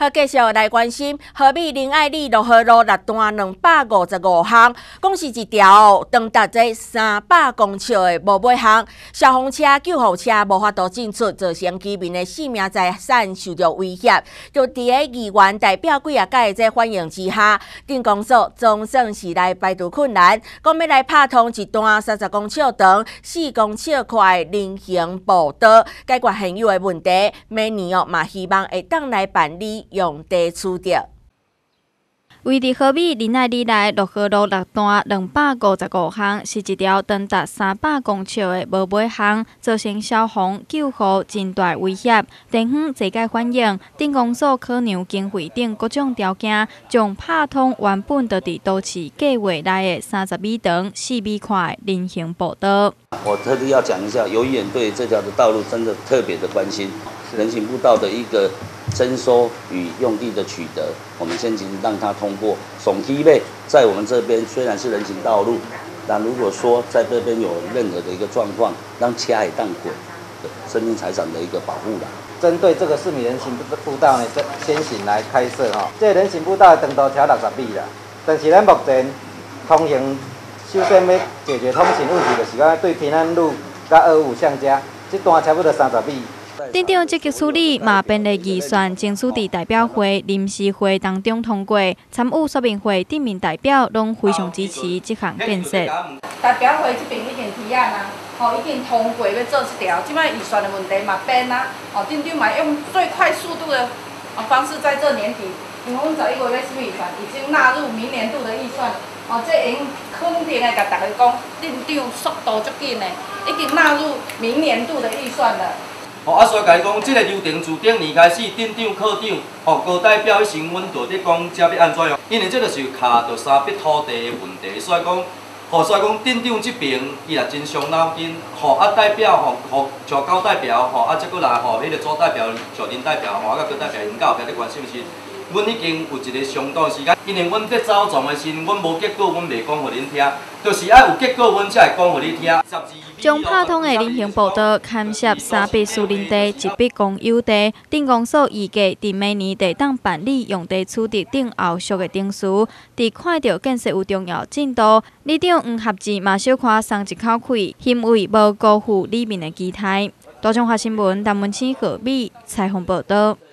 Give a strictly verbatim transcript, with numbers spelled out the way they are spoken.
好，继续来关心和美林爱里六号路六段两百五十五巷，讲是一条长达这三百公尺的无尾巷，消防车、救护车无法度进出，造成居民的性命财产受到威胁。就伫个议员代表几啊届这反应之下，镇公所总算是来排除困难，讲要来拍通一段三十公尺长、四公尺宽的人行步道，解决现有的问题。明年哦，嘛希望会当来办理。用地取得。 位伫和美林爱里内六号路六段两百五十五巷，是一条长达三百公尺的无尾巷，造成消防、救护真大威胁。地方坐界反映，镇公所考量经费等各种条件，将拍通原本就伫都市计划内的三十米长、四米宽的人行步道。 我特地要讲一下，由于对这条的道路真的特别的关心，人行步道的一个征收与用地的取得，我们先行让它通过。总梯类在我们这边虽然是人行道路，但如果说在这边有任何的一个状况，让车也当过生命财产的一个保护啦。 针对这个四米人行步道呢，先行来开设哈。这个人行步道的长度超六十米啦，但是咱目前通行首先要解决通行问题，就是讲对平安路甲二五巷家这段差不多三十米。 镇长积极处理，嘛编列预算，争取伫代表会、临时会当中通过。参与说明会顶面代表拢非常支持这项建设。 代表会这边已经提案啊，吼已经通过要做这条，即摆预算的问题嘛变啊，哦镇长嘛用最快速度的方式在这年底，因为阮十一月要审预算，已经纳入明年度的预算，哦这已经肯定的甲大家讲，镇长速度足紧的，已经纳入明年度的预算了。 吼，啊，所以甲伊讲，即个流程自顶年开始，镇长、科长、吼高代表以前，阮就伫讲，遮要安怎样？因为这就是卡着三笔土地的问题，所以讲，吼，所以讲镇长这边伊也真伤脑筋，吼，啊代表吼，吼上高代表，吼，啊，再过来吼，迄个左代表、小林代表，吼，啊，甲各代表因到后壁伫关心时，阮已经有一个相当时间，因为阮伫走状的时，阮无结果，阮袂讲互恁听，就是爱有结果，阮才会讲互你听。 将拍通的人行步道牵涉三笔私人地、一笔公有地，镇公所预计伫明年地当办理用地取得等后续的程序。伫看到建设有重要进度，里长黄合志嘛小可松一口气，欣慰无辜负里面的期待。大中华新闻陈文清和美采访报道。